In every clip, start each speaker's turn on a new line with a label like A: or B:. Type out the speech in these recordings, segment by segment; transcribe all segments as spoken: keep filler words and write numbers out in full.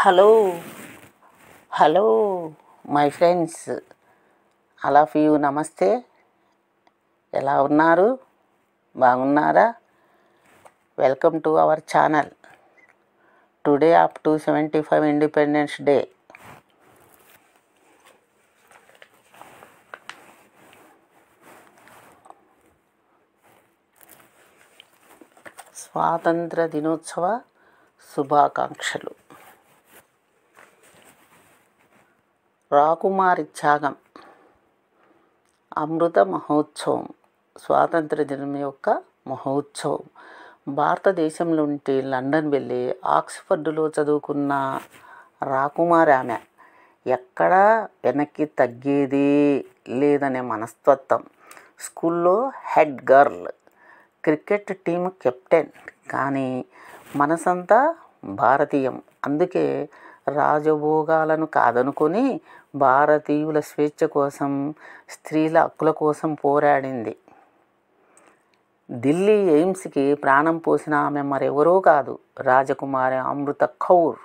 A: Hello hello my friends, all of you namaste. ఎలా ఉన్నారు? బాగున్నారా? Welcome to our channel. Today up to seventy five Independence Day. స్వాతంత్ర దినోత్సవ శుభాకాంక్షలు. రాకుమారి త్యాగం అమృత మహోత్సవం. స్వాతంత్ర దినం యొక్క మహోత్సవం. భారతదేశం నుండి లండన్ వెళ్ళి ఆక్స్ఫర్డ్లో చదువుకున్న రాకుమారి ఆమె. ఎక్కడా వెనక్కి తగ్గేది లేదనే మనస్తత్వం. స్కూల్లో head girl, cricket team captain. కానీ మనసంతా భారతీయం. అందుకే రాజభోగాలను కాదనుకొని భారతీయుల స్వేచ్ఛ కోసం, స్త్రీల హక్కుల కోసం పోరాడింది. ఢిల్లీ ఎయిమ్స్కి ప్రాణం పోసిన ఆమె మరెవరో కాదు, రాజకుమారి అమృత కౌర్.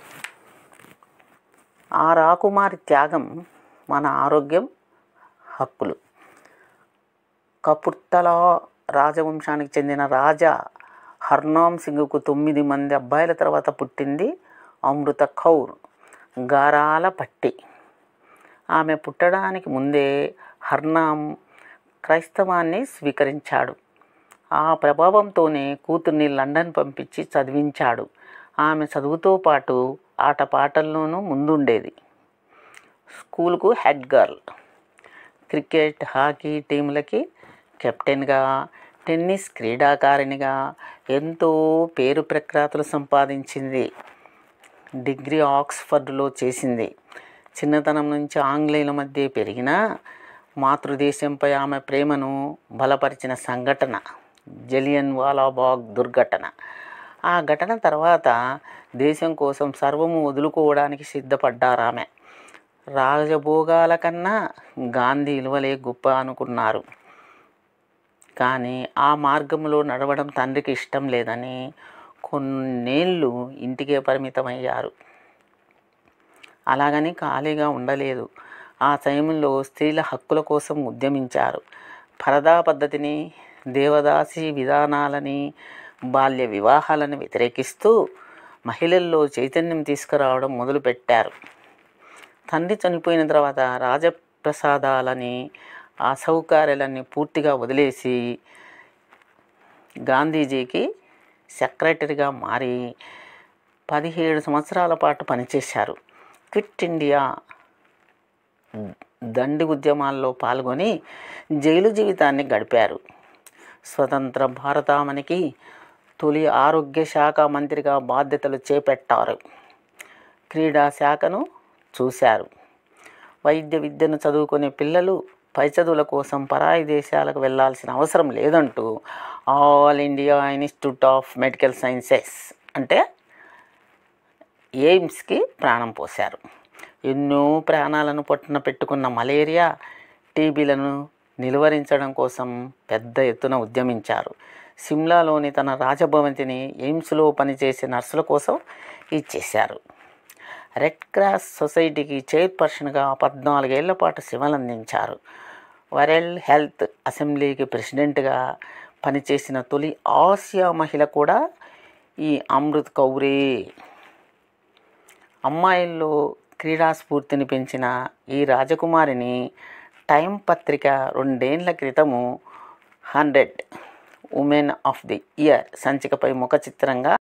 A: ఆ రాకుమారి త్యాగం మన ఆరోగ్యం, హక్కులు. కపుర్తలా రాజవంశానికి చెందిన రాజా హర్నామ్ సింగ్కు తొమ్మిది మంది అబ్బాయిల తర్వాత పుట్టింది అమృత కౌర్. గారాల పట్టి. ఆమె పుట్టడానికి ముందే హర్నామ్ క్రైస్తవాన్ని స్వీకరించాడు. ఆ ప్రభావంతోనే కూతుర్ని లండన్ పంపించి చదివించాడు. ఆమె చదువుతో పాటు ఆటపాటల్లోనూ ముందుండేది. స్కూల్కు హెడ్ గర్ల్, క్రికెట్, హాకీ టీములకి కెప్టెన్గా, టెన్నిస్ క్రీడాకారిణిగా ఎంతో పేరు ప్రఖ్యాతులు సంపాదించింది. డిగ్రీ ఆక్స్ఫర్డ్లో చేసింది. చిన్నతనం నుంచి ఆంగ్లేయుల మధ్య పెరిగిన మాతృదేశంపై ఆమె ప్రేమను బలపరిచిన సంఘటన జలియన్ వాలాబాగ్ దుర్ఘటన. ఆ ఘటన తర్వాత దేశం కోసం సర్వము వదులుకోవడానికి సిద్ధపడ్డారామె. రాజభోగాల కన్నా గాంధీ విలువలే గొప్ప అనుకున్నారు. కానీ ఆ మార్గంలో నడవడం తండ్రికి ఇష్టం లేదని కొన్నేళ్ళు ఇంటికే పరిమితమయ్యారు. అలాగని ఖాళీగా ఉండలేదు. ఆ సమయంలో స్త్రీల హక్కుల కోసం ఉద్యమించారు. పరదా పద్ధతిని, దేవదాసి విధానాలని, బాల్య వివాహాలను వ్యతిరేకిస్తూ మహిళల్లో చైతన్యం తీసుకురావడం మొదలుపెట్టారు. తండ్రి చనిపోయిన తర్వాత రాజప్రసాదాలని, ఆ సౌకర్యాలన్నీ పూర్తిగా వదిలేసి గాంధీజీకి సెక్రటరీగా మారి పదిహేడు సంవత్సరాల పాటు పనిచేశారు. క్విట్ ఇండియా దండి ఉద్యమాల్లో పాల్గొని జైలు జీవితాన్ని గడిపారు. స్వతంత్ర భారతావనికి తొలి ఆరోగ్య శాఖ మంత్రిగా బాధ్యతలు చేపట్టారు. క్రీడా శాఖను చూశారు. వైద్య విద్యను చదువుకునే పిల్లలు పై చదువుల కోసం పరాయి దేశాలకు వెళ్లాల్సిన అవసరం లేదంటూ All India Institute of Medical Sciences అంటే ఎయిమ్స్కి ప్రాణం పోశారు. ఎన్నో ప్రాణాలను పొట్టన పెట్టుకున్న మలేరియా, టీబీలను నిలువరించడం కోసం పెద్ద ఎత్తున ఉద్యమించారు. సిమ్లాలోని తన రాజభవంతిని ఎయిమ్స్లో పనిచేసే నర్సుల కోసం ఇచ్చేశారు. రెడ్ క్రాస్ సొసైటీకి చైర్పర్సన్గా పద్నాలుగేళ్ల పాటు సేవలందించారు. వరల్డ్ హెల్త్ అసెంబ్లీకి ప్రెసిడెంట్గా పనిచేసిన తొలి ఆసియా మహిళ కూడా ఈ అమృత్ కౌరే. అమ్మాయిల్లో క్రీడా స్ఫూర్తిని పెంచిన ఈ రాజకుమారిని టైమ్ పత్రిక రెండేళ్ల క్రితము hundred women of the year సంచికపై ముఖ చిత్రంగా